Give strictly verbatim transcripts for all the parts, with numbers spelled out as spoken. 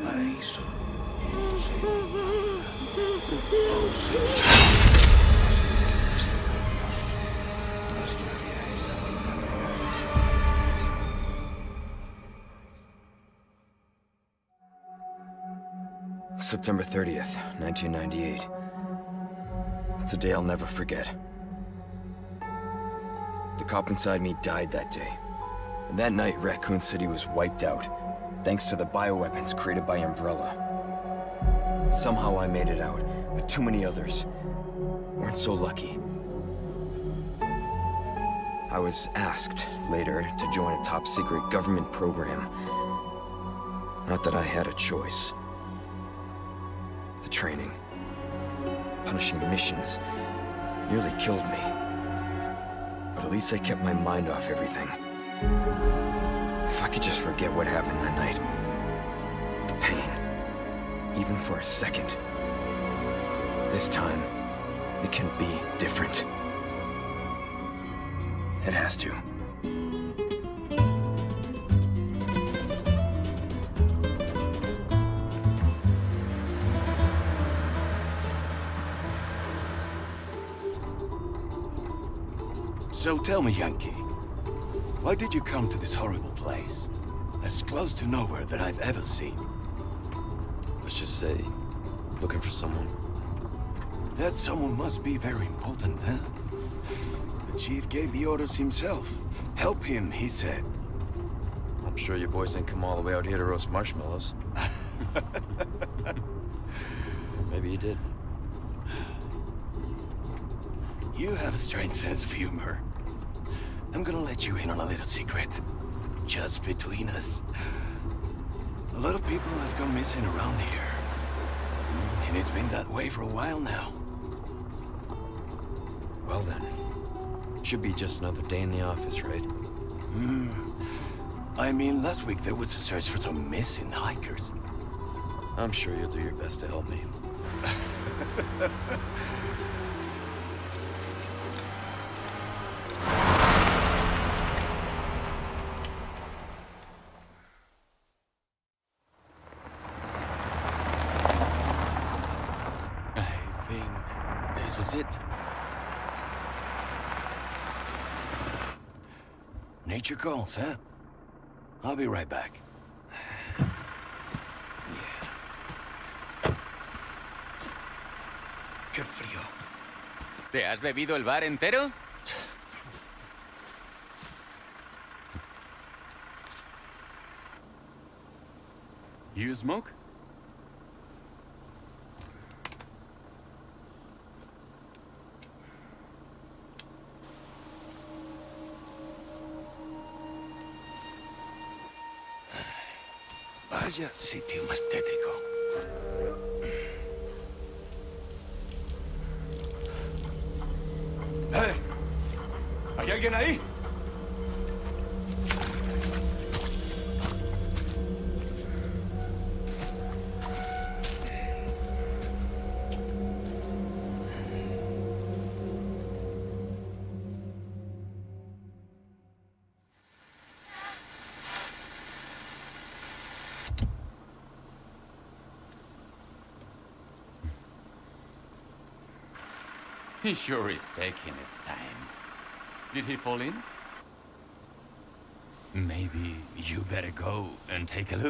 paraíso. September thirtieth, nineteen ninety-eight. It's a day I'll never forget. The cop inside me died that day. And that night, Raccoon City was wiped out, thanks to the bioweapons created by Umbrella. Somehow I made it out, but too many others weren't so lucky. I was asked later to join a top-secret government program. Not that I had a choice. The training, punishing missions, nearly killed me. But at least I kept my mind off everything. If I could just forget what happened that night, the pain, even for a second. This time, it can be different. It has to. So tell me, Yankee, why did you come to this horrible place? As close to nowhere that I've ever seen. Let's just say, looking for someone. That someone must be very important, huh? The chief gave the orders himself. Help him, he said. I'm sure you boys didn't come all the way out here to roast marshmallows. Maybe you did. You have a strange sense of humor. I'm gonna let you in on a little secret. Just between us. A lot of people have gone missing around here. And it's been that way for a while now. Well then, should be just another day in the office, right? Hmm. I mean, last week there was a search for some missing hikers. I'm sure you'll do your best to help me. I think this is it. Nature calls, huh? I'll be right back. Yeah. Qué frío. ¿Te has bebido el bar entero? You smoke? Vaya sitio más tétrico. ¡Eh! ¿Hay alguien ahí? He sure is taking his time. Did he fall in? Maybe you better go and take a look.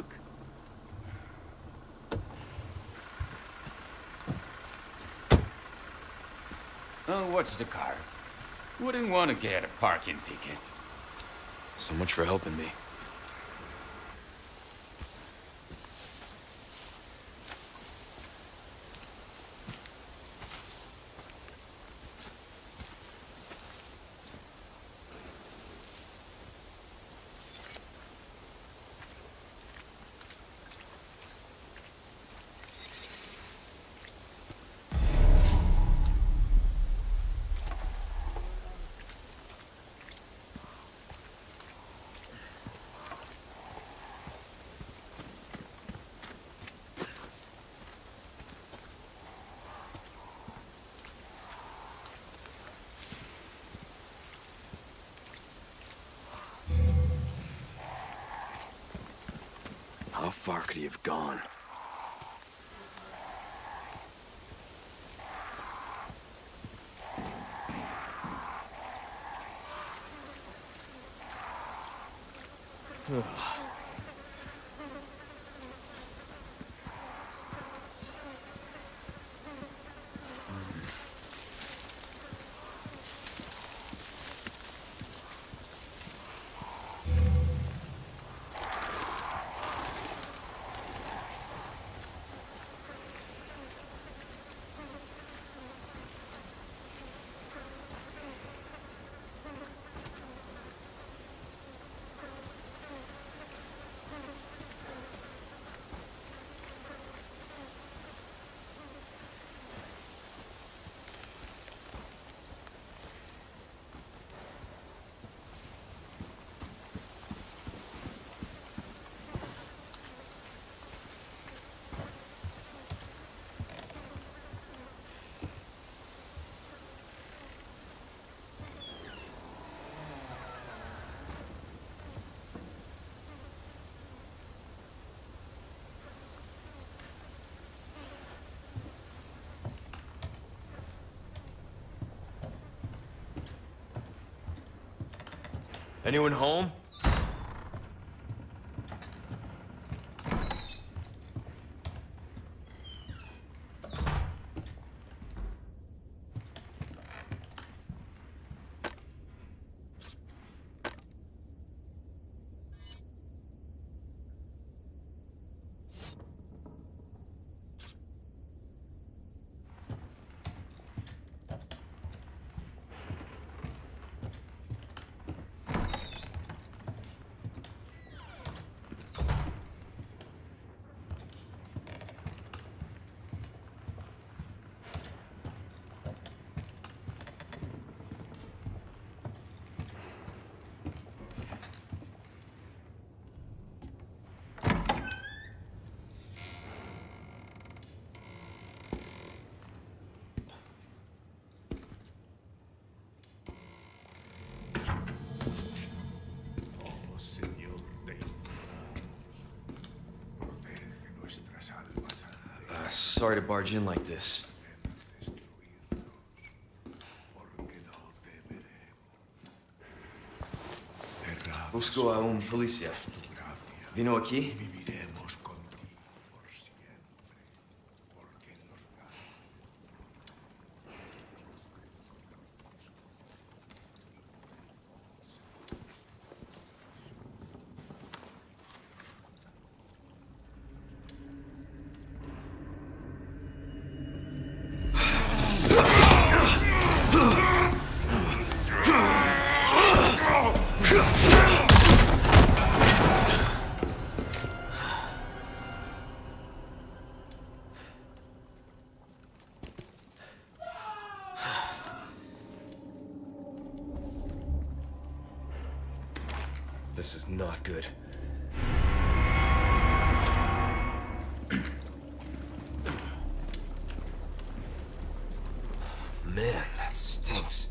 Oh, watch the car. Wouldn't want to get a parking ticket. So much for helping me. How far could he have gone? Anyone home? Sorry to barge in like this. Busco a un policía. ¿Vino aquí? This is not good. Man, that stinks.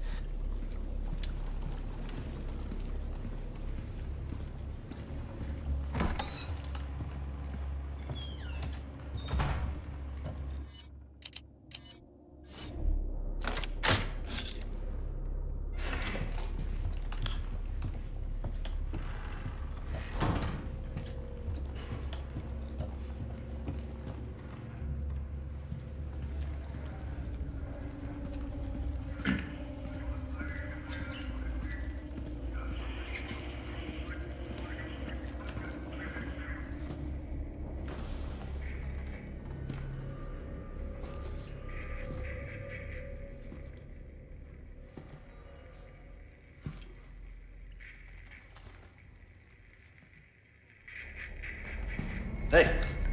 Hey!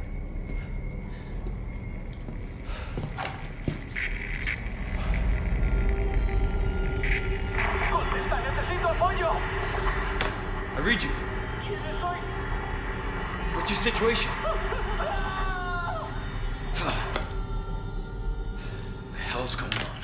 ¡Contesta! ¡Necesito apoyo! I read you. ¿Quién soy? What's your situation? What the hell's going on?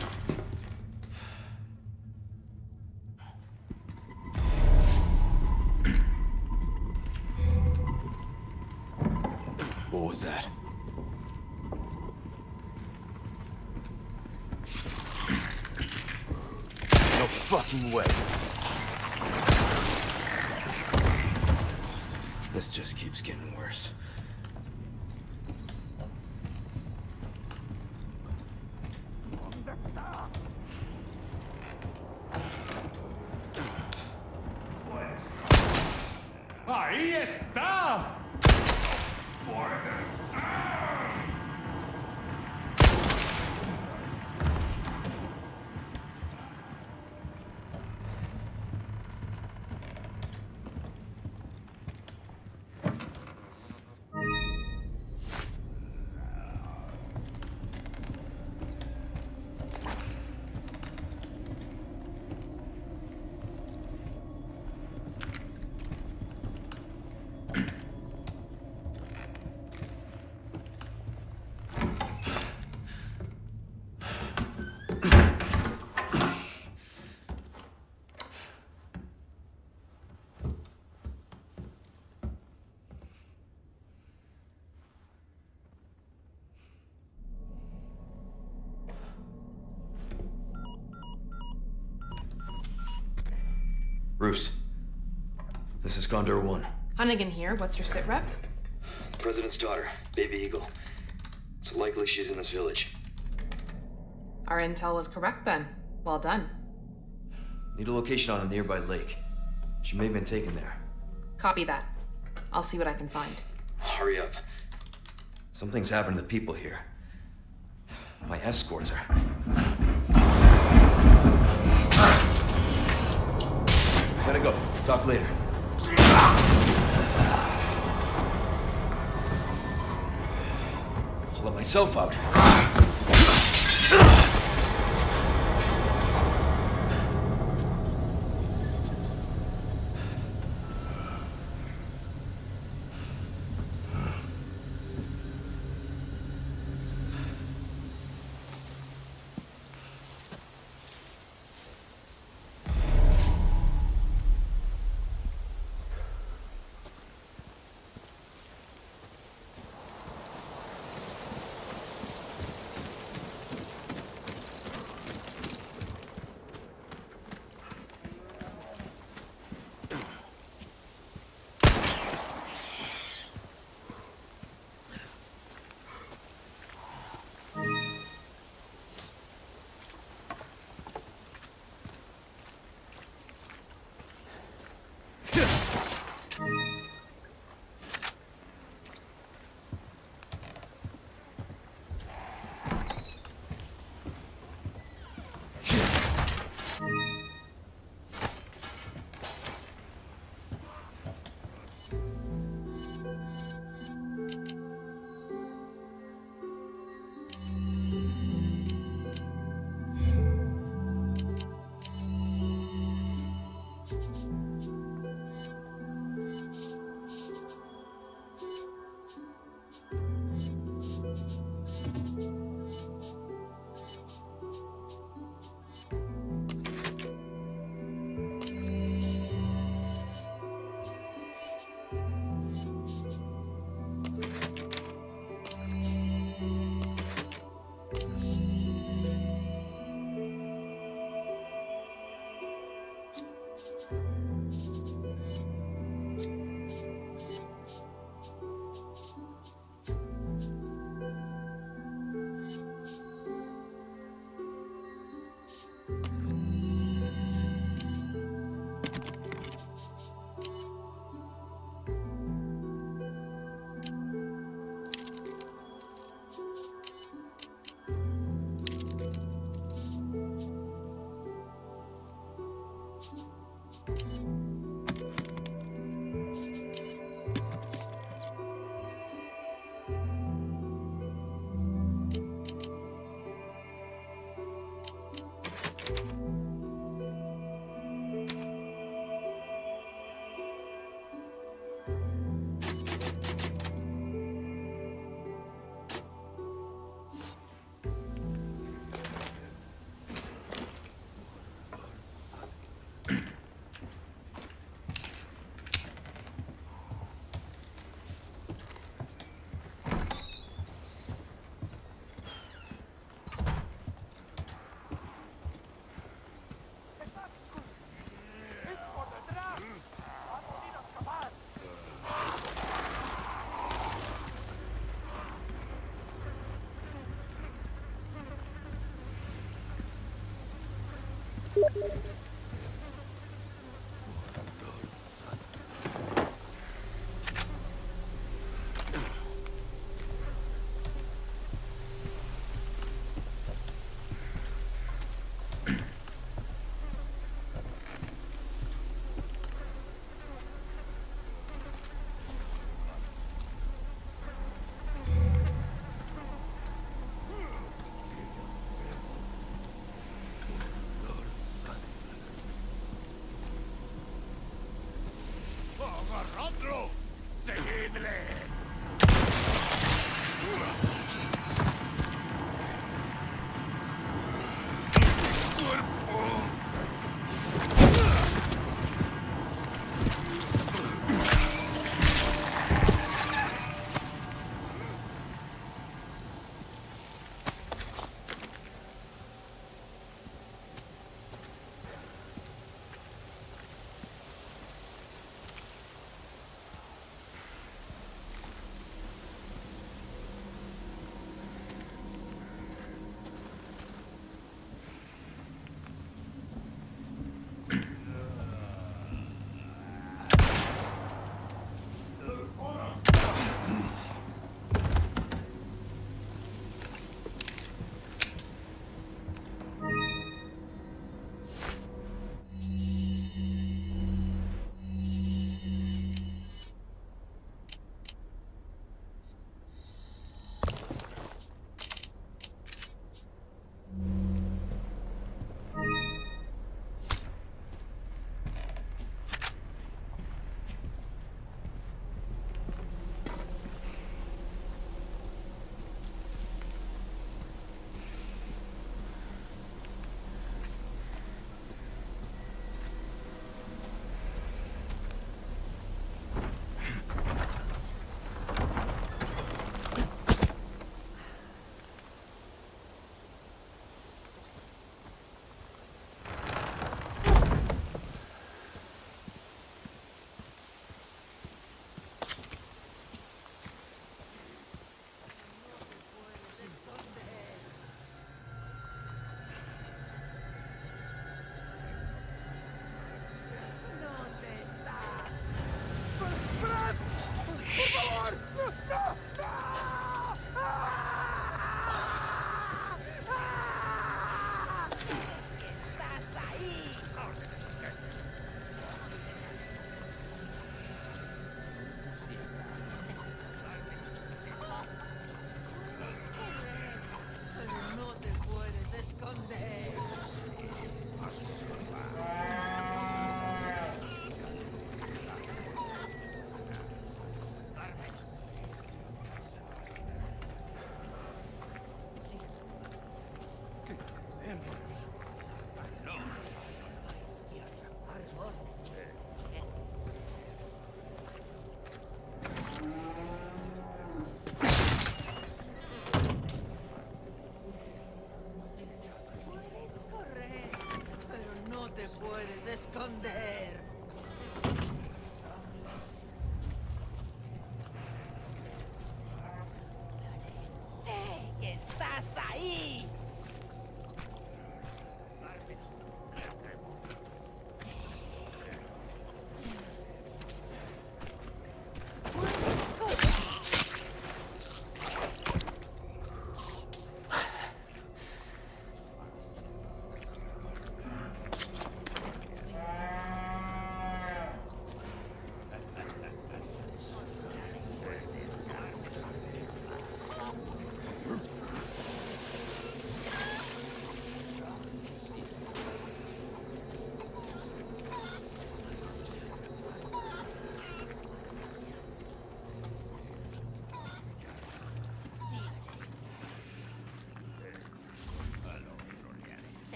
What was that? No fucking way. This just keeps getting worse. ¡Ahí está! Bruce. This is Condor One. Hunnigan here. What's your sit rep? The President's daughter, Baby Eagle. It's likely she's in this village. Our intel was correct then. Well done. Need a location on a nearby lake. She may have been taken there. Copy that. I'll see what I can find. Hurry up. Something's happened to the people here. My escorts are... Gotta go. Talk later. I'll let myself out. ¡Agarradlo! ¡Seguidle!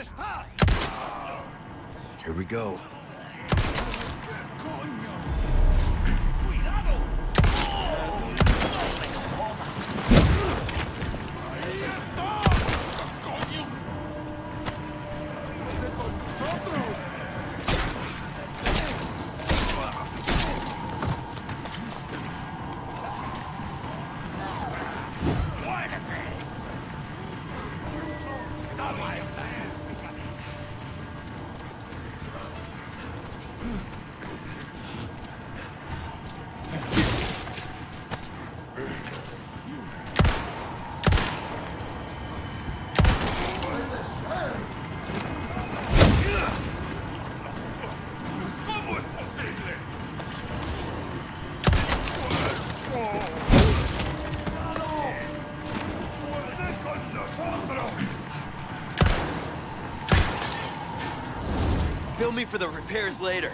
está? Here we go. Bill me for the repairs later.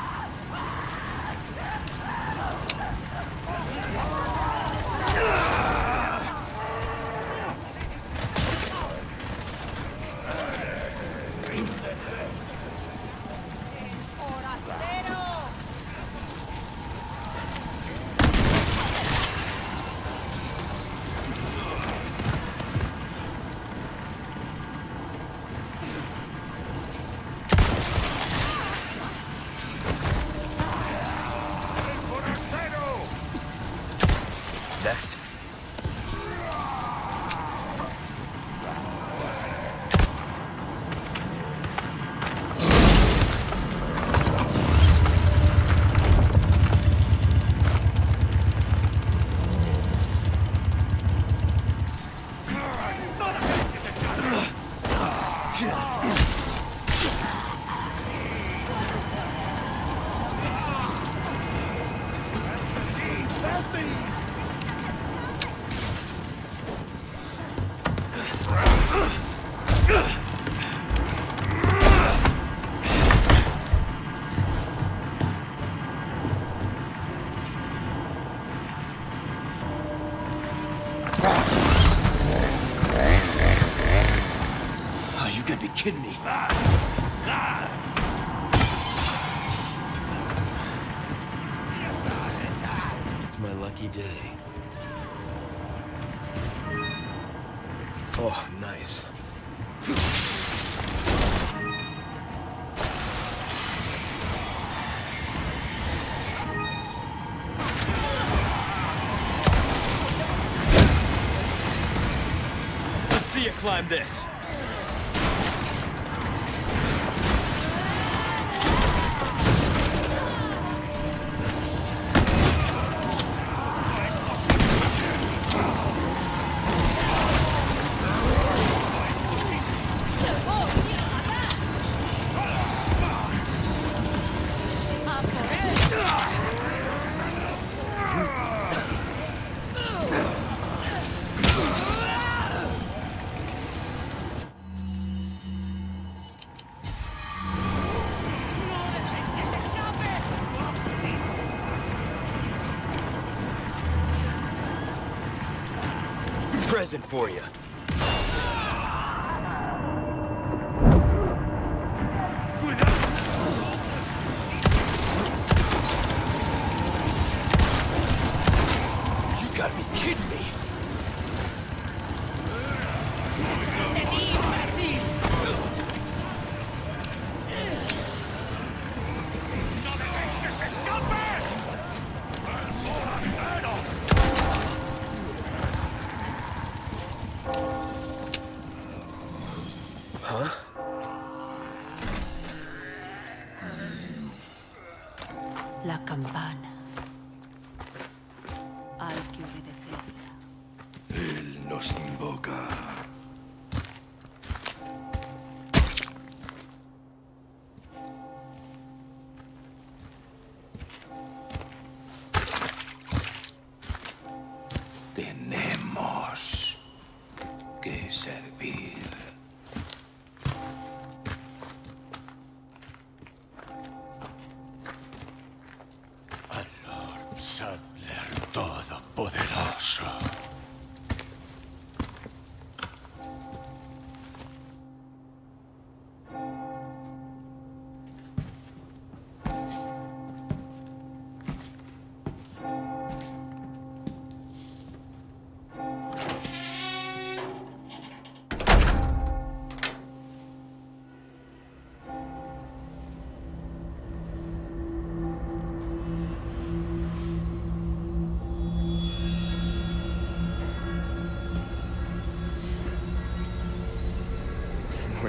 Next. Oh, you gotta be kidding me. It's my lucky day. Oh, nice. Let's see you climb this. Present for you. You gotta be kidding me. Huh? La campana. Hay que obedecerla. Él nos invoca. Tenemos que servir. Al Lord Saddler Todopoderoso.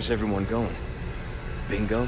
Where's everyone going? Bingo?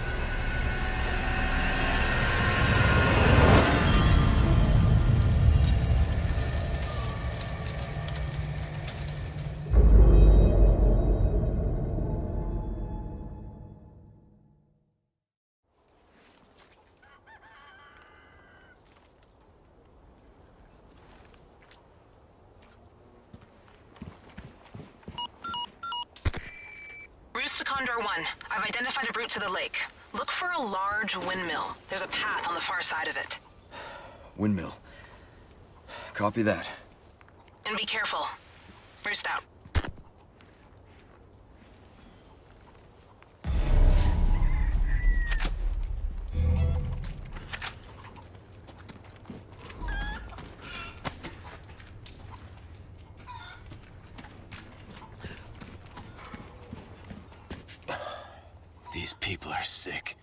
Roost to Condor one. I've identified a route to the lake. Look for a large windmill. There's a path on the far side of it. Windmill. Copy that. And be careful. Roost out. These people are sick.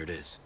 it is.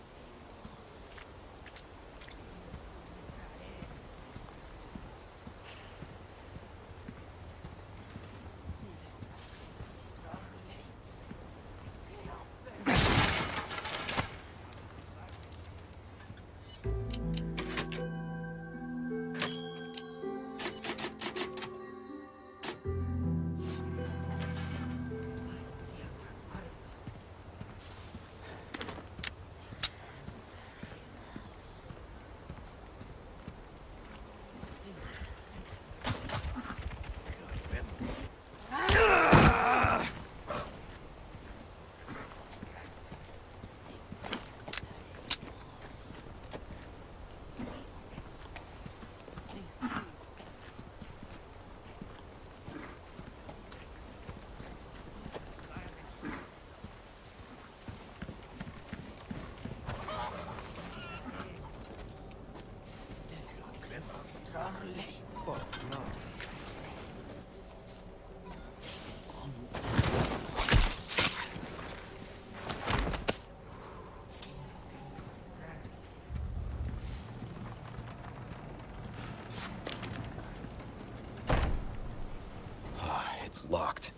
It's locked.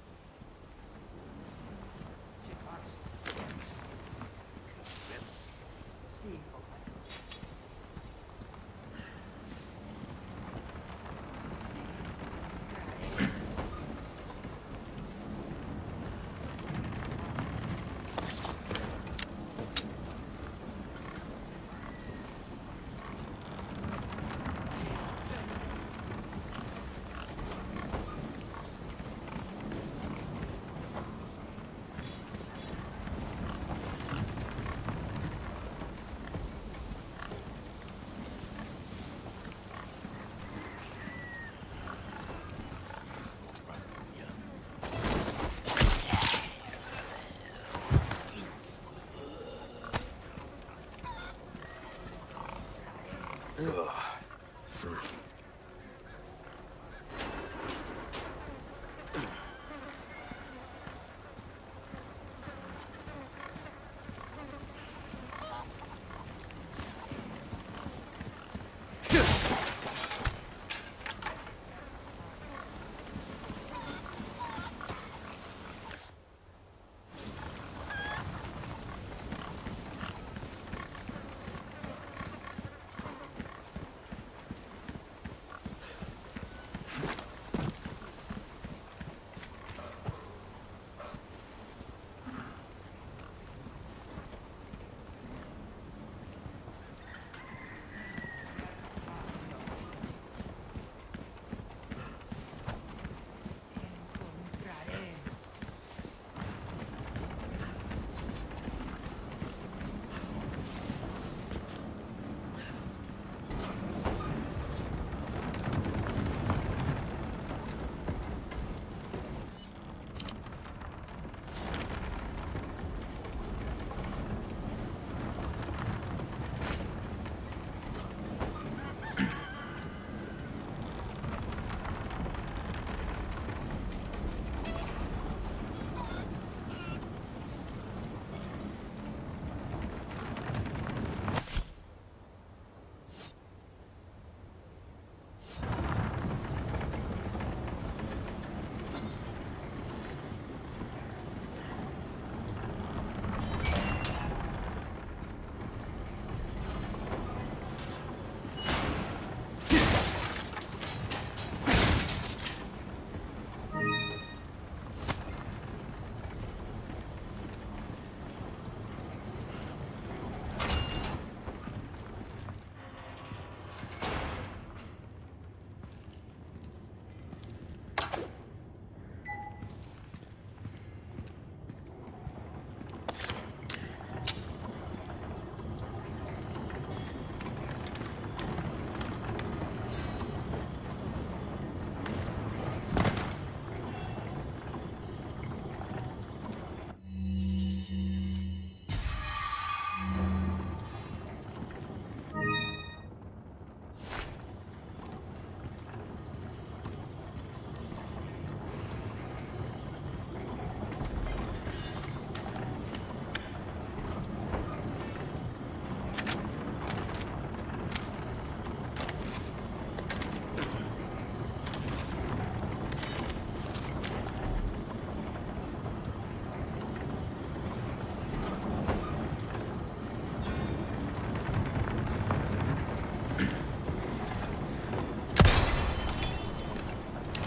Ugh.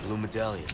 blue medallion.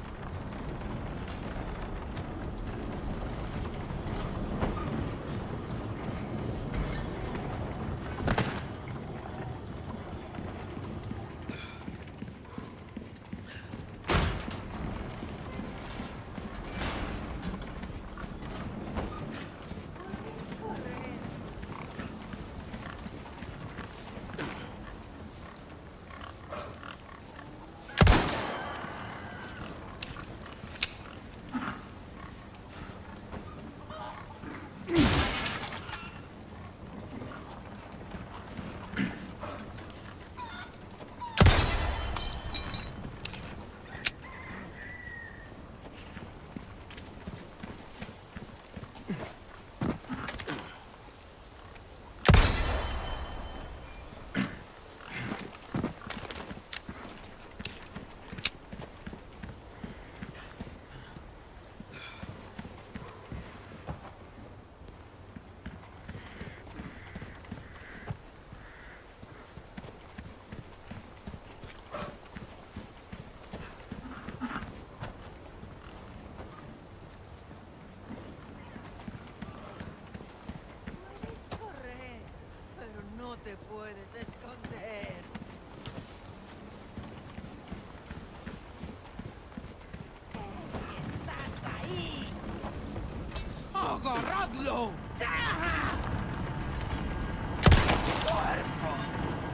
Te puedes esconder. ¡Estás ahí! ¡Agarradlo! ¡Cuerpo!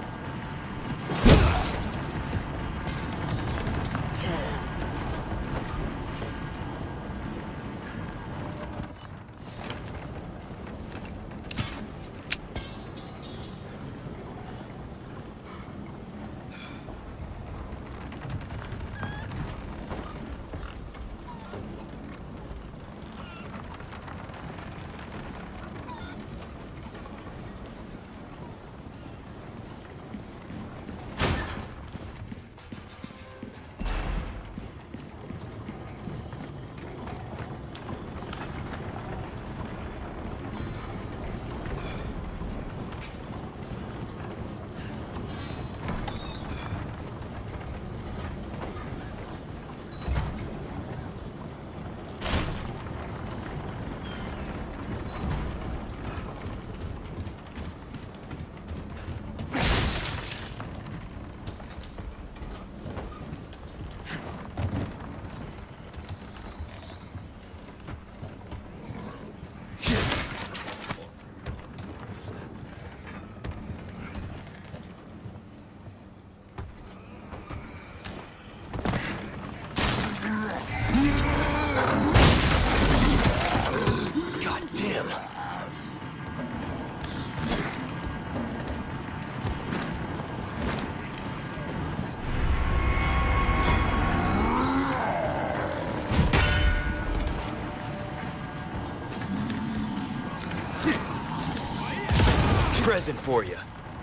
Present for you.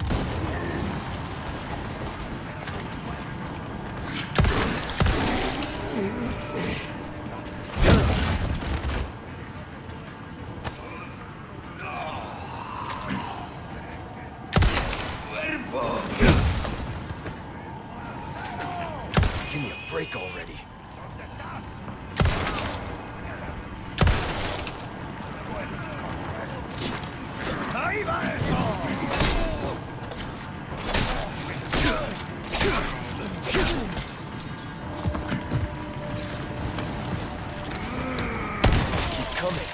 Give me a break already. ¡Ahí va eso! Keep coming.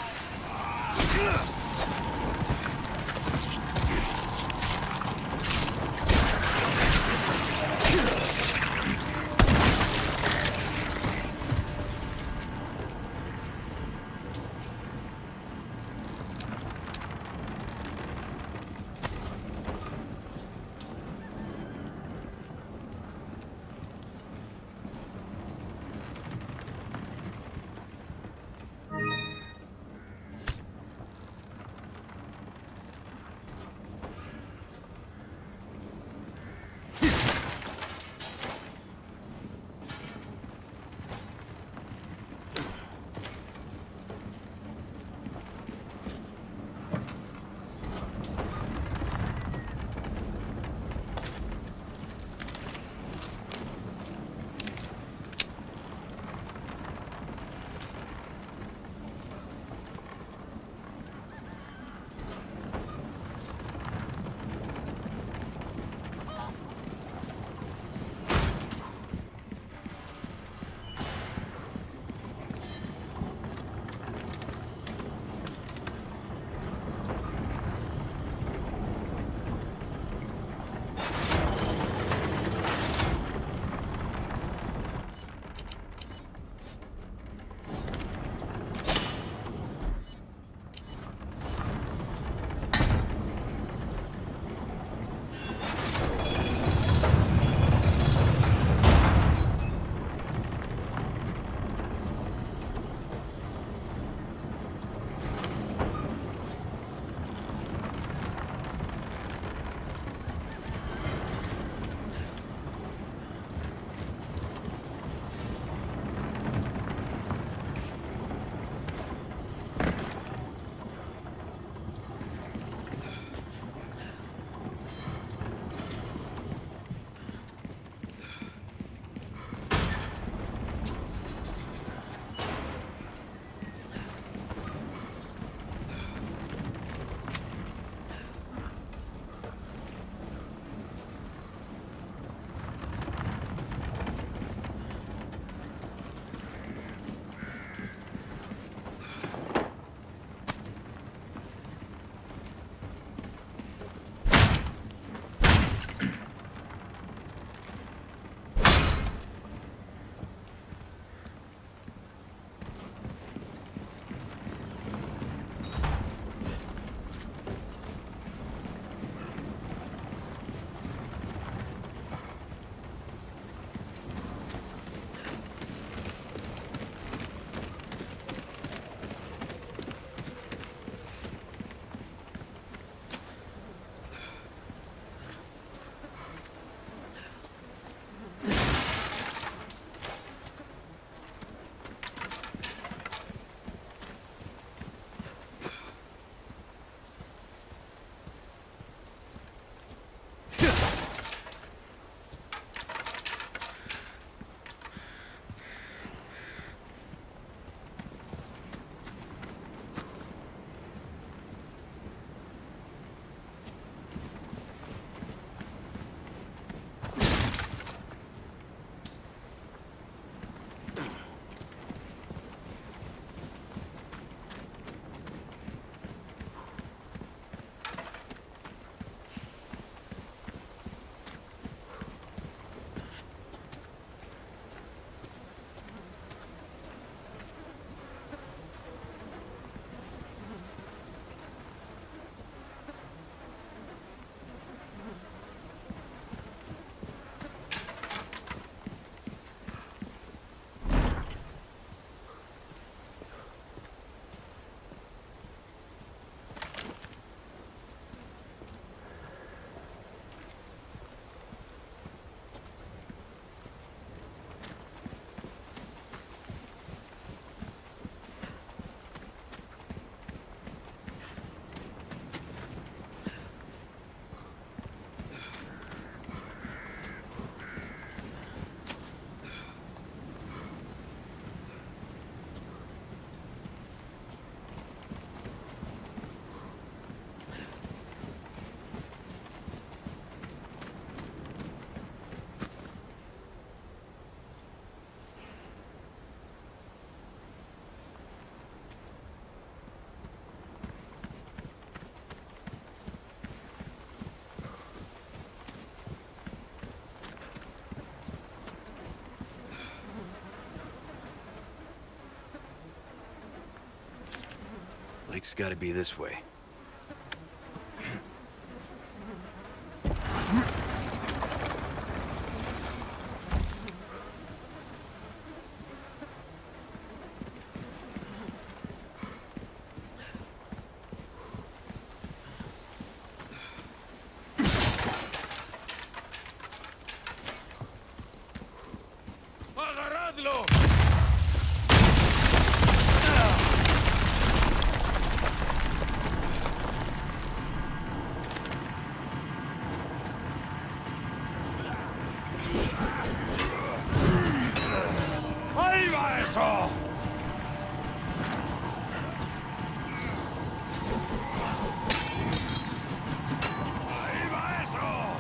Lake's gotta be this way. ¡Agarradlo! ¡Ahí va eso! ¡Ahí va eso!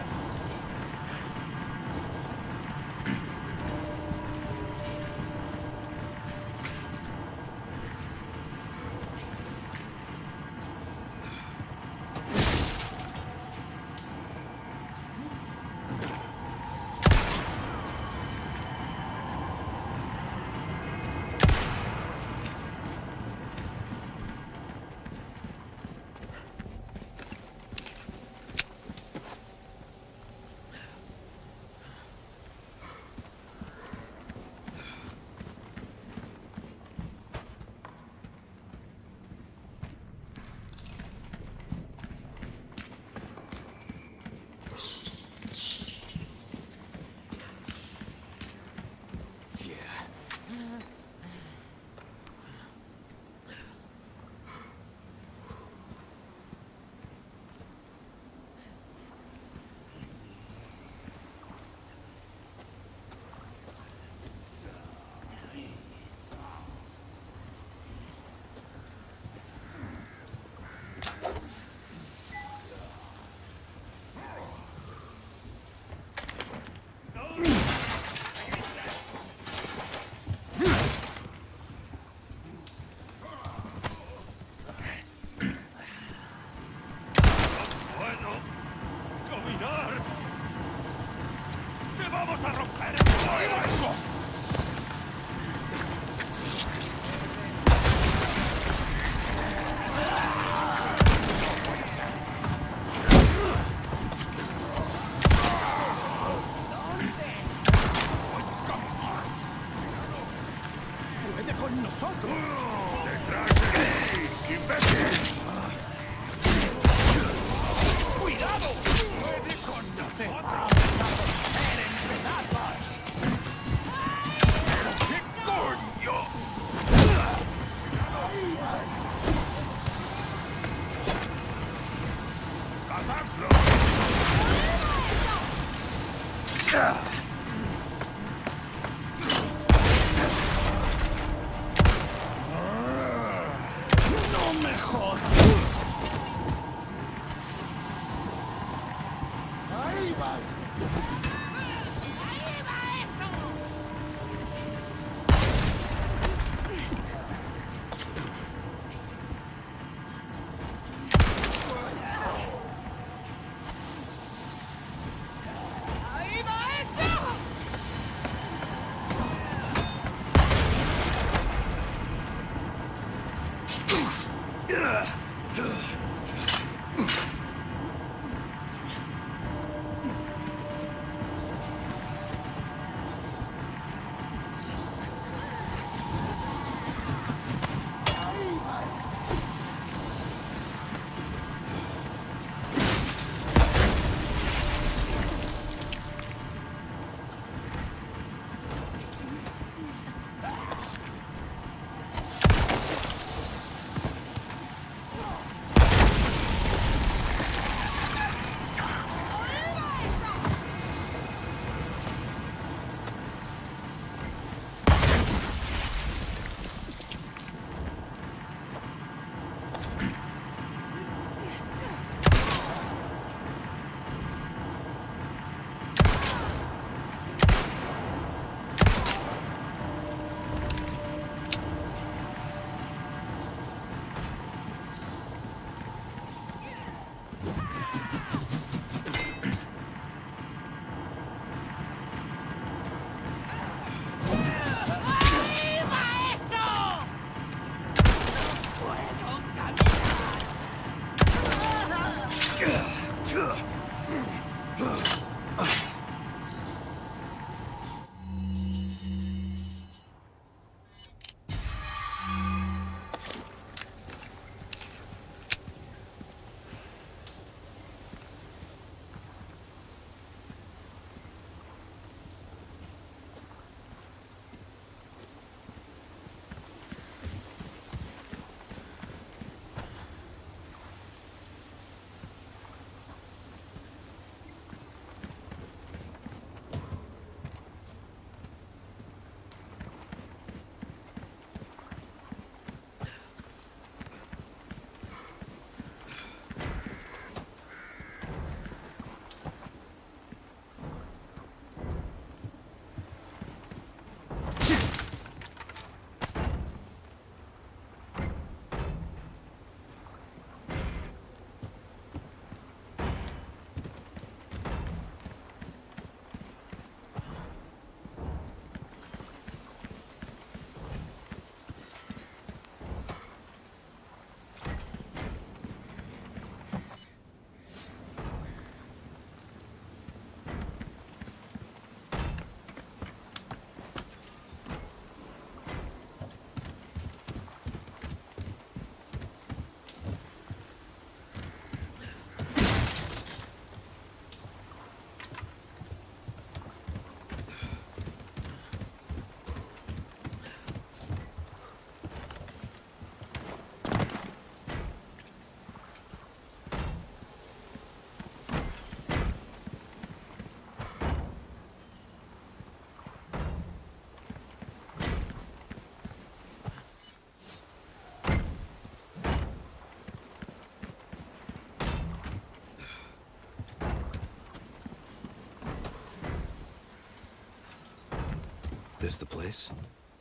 This the place?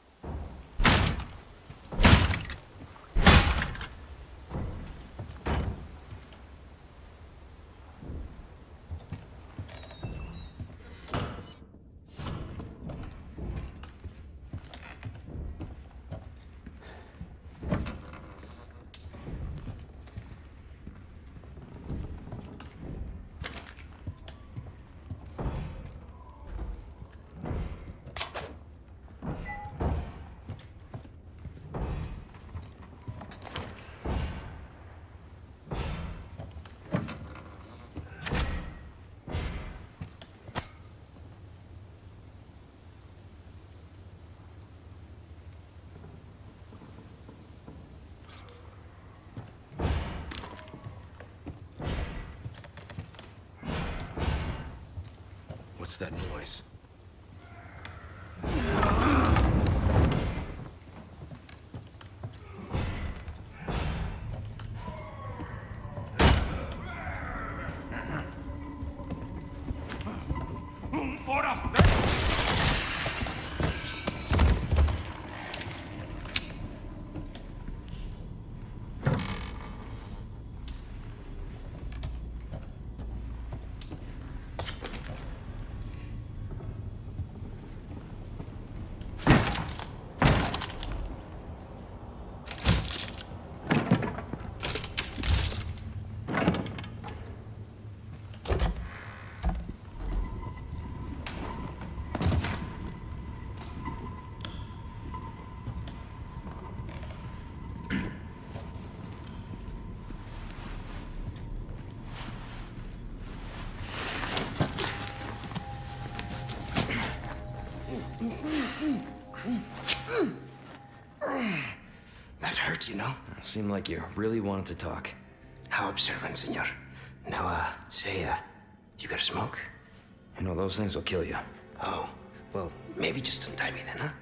What's that noise? Fora! That hurts, you know? Seemed like you really wanted to talk. How observant, senor. Now, uh, say, uh, you got a smoke? You know, those things will kill you. Oh, well, maybe just untie me then,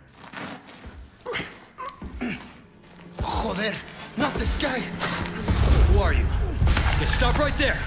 huh? Joder, not this guy! Who are you? Okay, stop right there!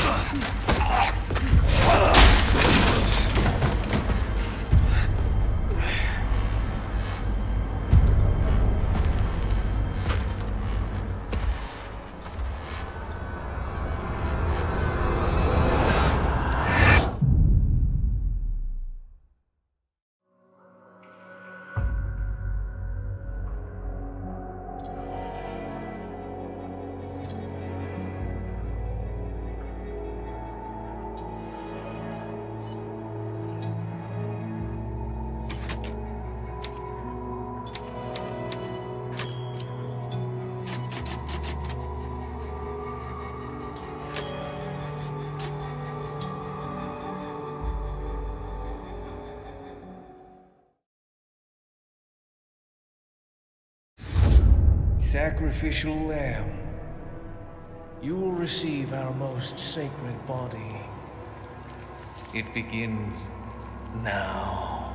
Sacrificial lamb, you will receive our most sacred body. It begins now.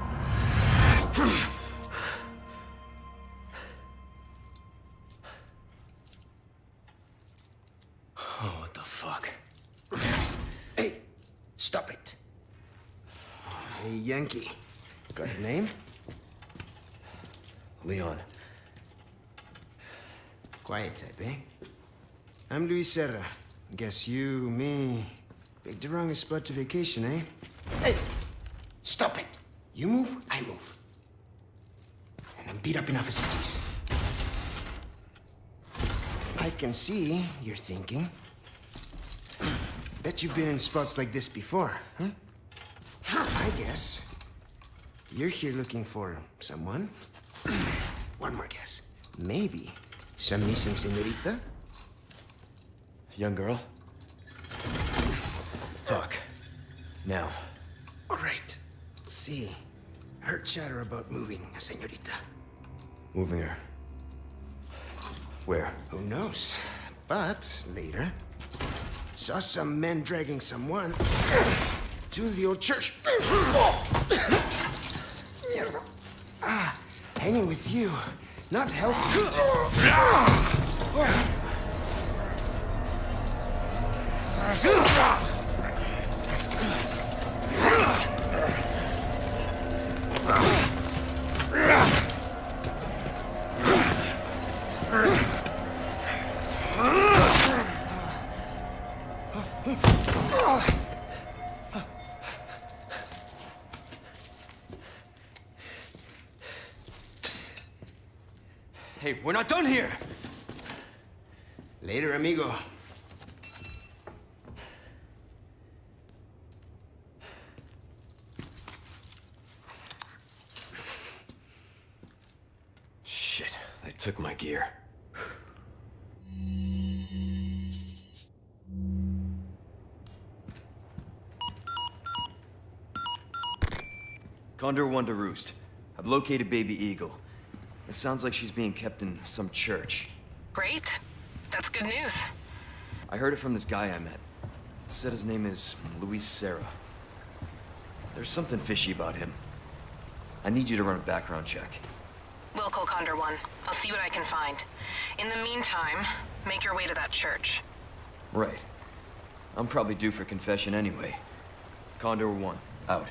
Oh, what the fuck? Hey, stop it. Hey, Yankee. Got a name? Leon. Quiet type, eh? I'm Luis Serra. Guess you, me, picked the wrongest spot to vacation, eh? Hey! Stop it! You move, I move. And I'm beat up enough as it is. I can see you're thinking. Bet you've been in spots like this before, huh? I guess you're here looking for someone. One more guess. Maybe some missing señorita? Young girl? Talk. Now. All right. See, heard chatter about moving a señorita. Moving her. Where? Who knows? But later, saw some men dragging someone to the old church. Ah, hanging with you, not healthy. Hey, we're not done here! Later, amigo. Shit, they took my gear. Condor one to Roost. I've located Baby Eagle. It sounds like she's being kept in some church. Great. That's good news. I heard it from this guy I met. He said his name is Luis Serra. There's something fishy about him. I need you to run a background check. We'll call Condor one. I'll see what I can find. In the meantime, make your way to that church. Right. I'm probably due for confession anyway. Condor one, out.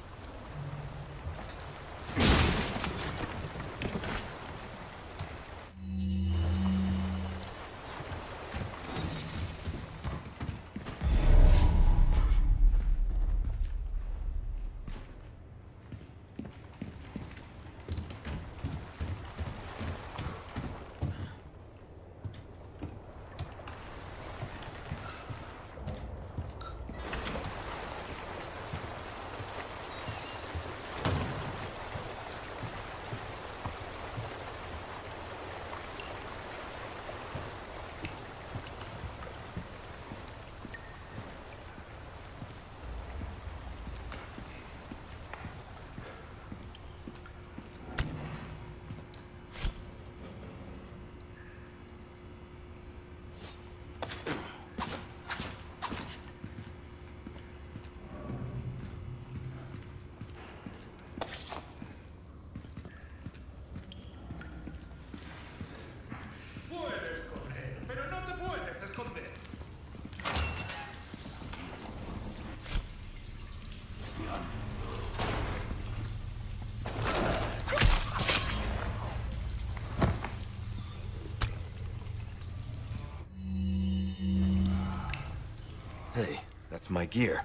Hey, that's my gear.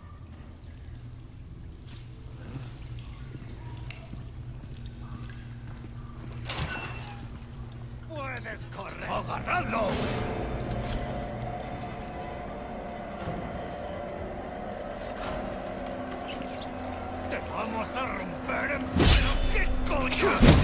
Puedes correr. ¡Agarradlo! ¡Te vamos a romper en... ¿Pero qué coño?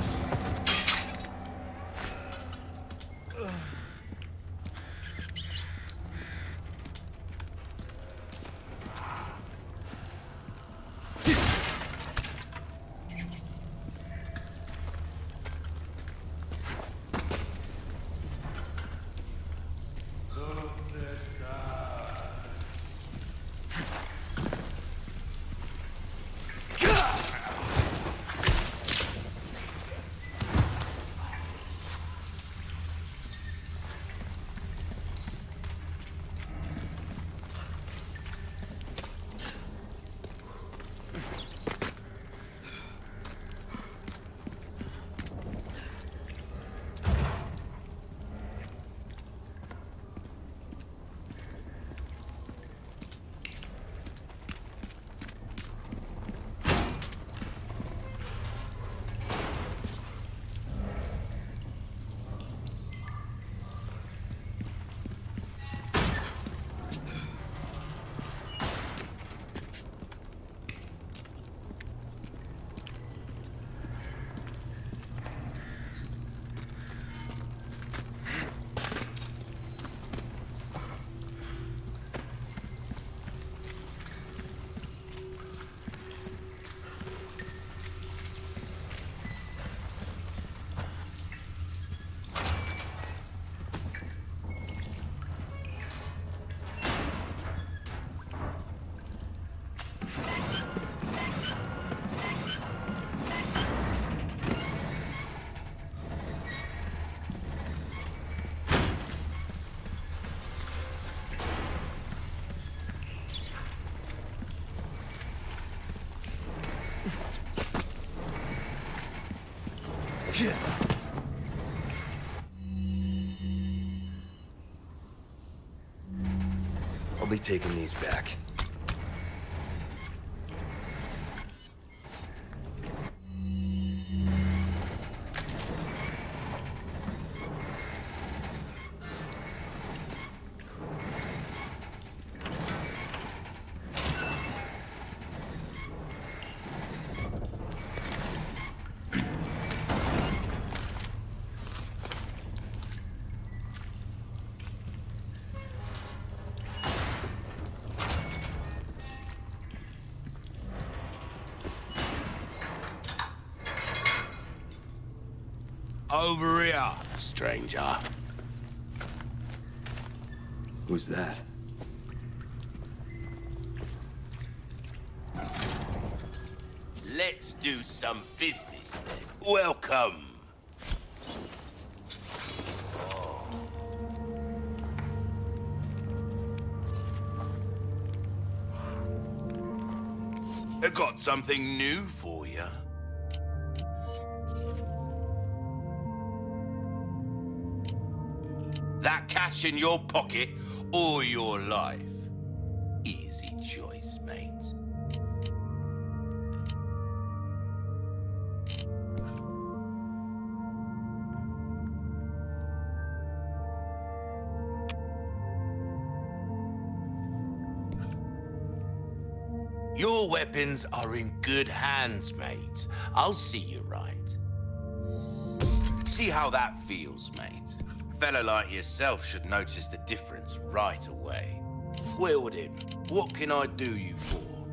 I'll be taking these back. Over here, stranger. Who's that? Let's do some business then. Welcome. I got something new for you. That cash in your pocket or your life? Easy choice, mate. Your weapons are in good hands, mate. I'll see you right. See how that feels, mate. A fellow like yourself should notice the difference right away. Well then, what can I do you for?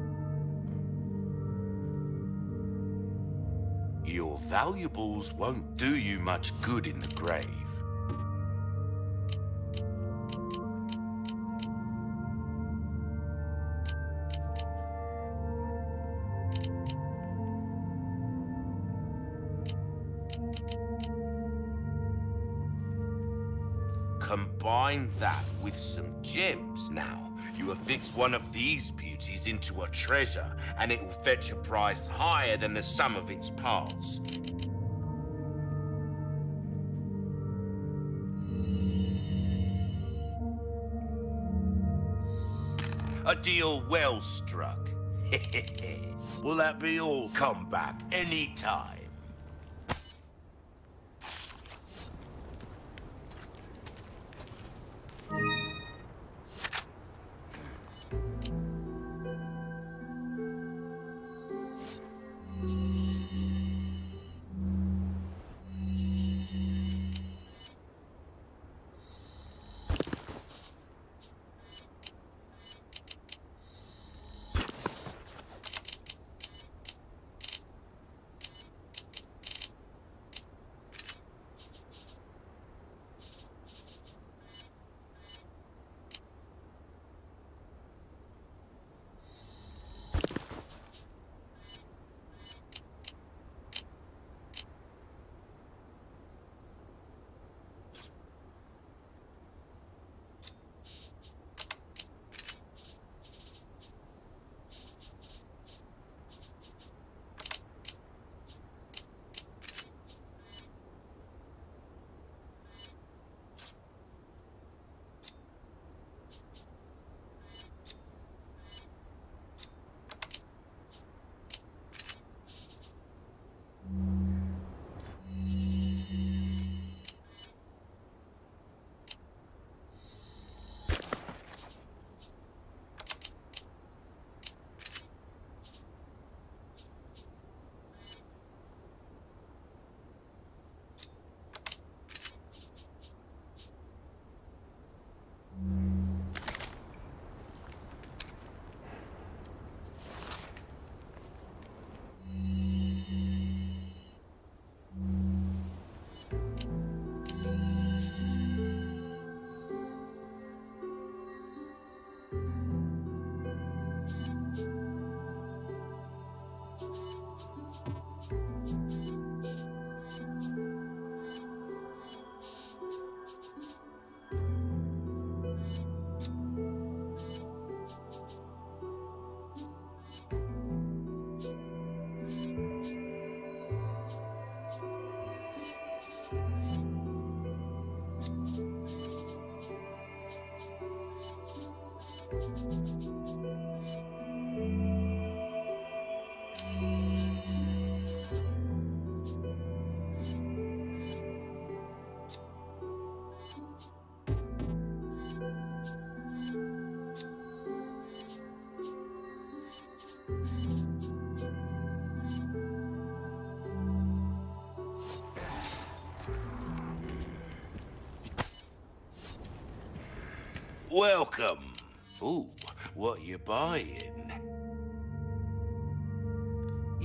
Your valuables won't do you much good in the grave. Combine that with some gems now. You affix one of these beauties into a treasure, and it will fetch a price higher than the sum of its parts. A deal well struck. Will that be all? Come back anytime. Welcome. Ooh, what you buying?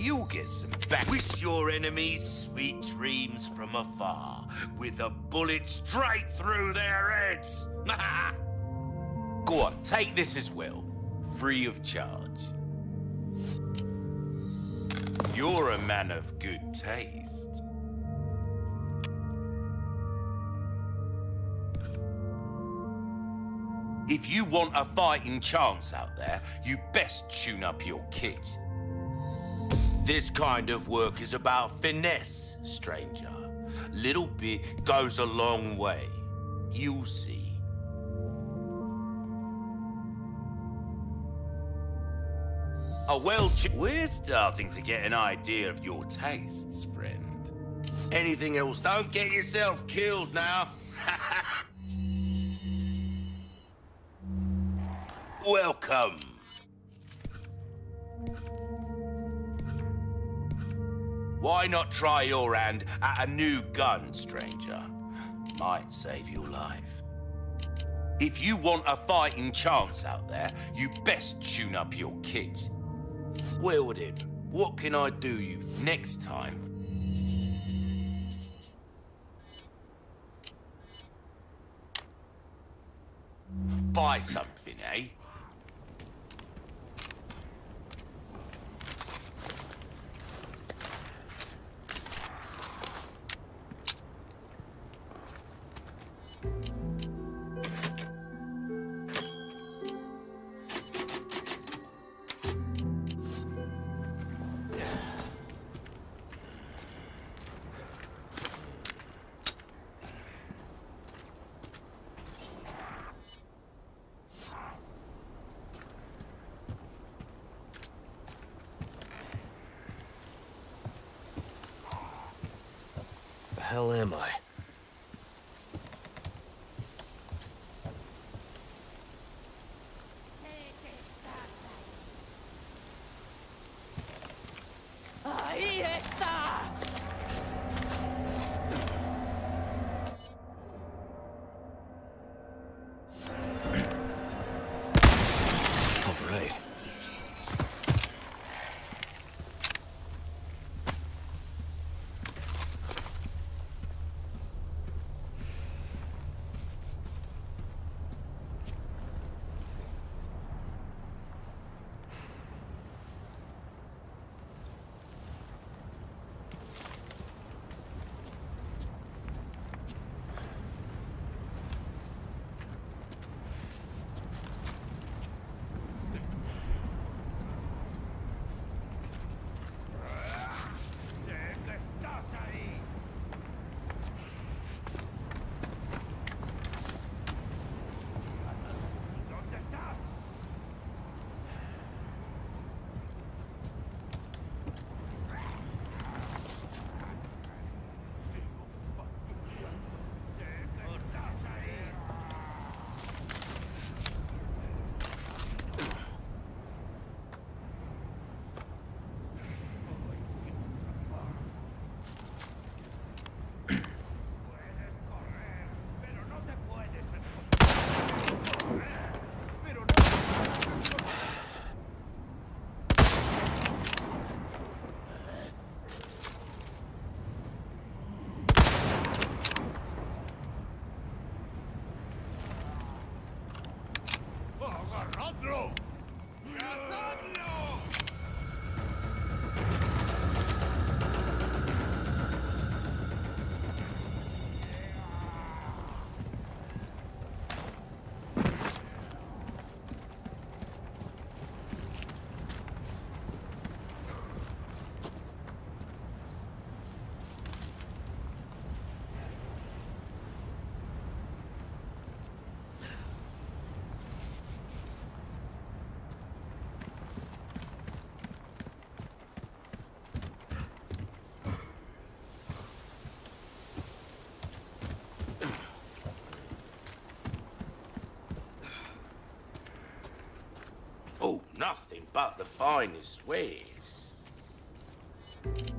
you'll get some back. Wish your enemies sweet dreams from afar, with a bullet straight through their heads. Go on, take this as well, free of charge. You're a man of good taste. If you want a fighting chance out there, you best tune up your kit. This kind of work is about finesse, stranger. Little bit goes a long way. You'll see. Oh, well, we're starting to get an idea of your tastes, friend. Anything else, don't get yourself killed now. Welcome. Why not try your hand at a new gun, stranger? Might save your life. If you want a fighting chance out there, you best tune up your kit. Well then, what can I do you next time? Buy something, eh? The hell am I? ¡Ahí está! All right. ¡Agarradlo! ¡Cazadlo! Oh, nothing but the finest wares.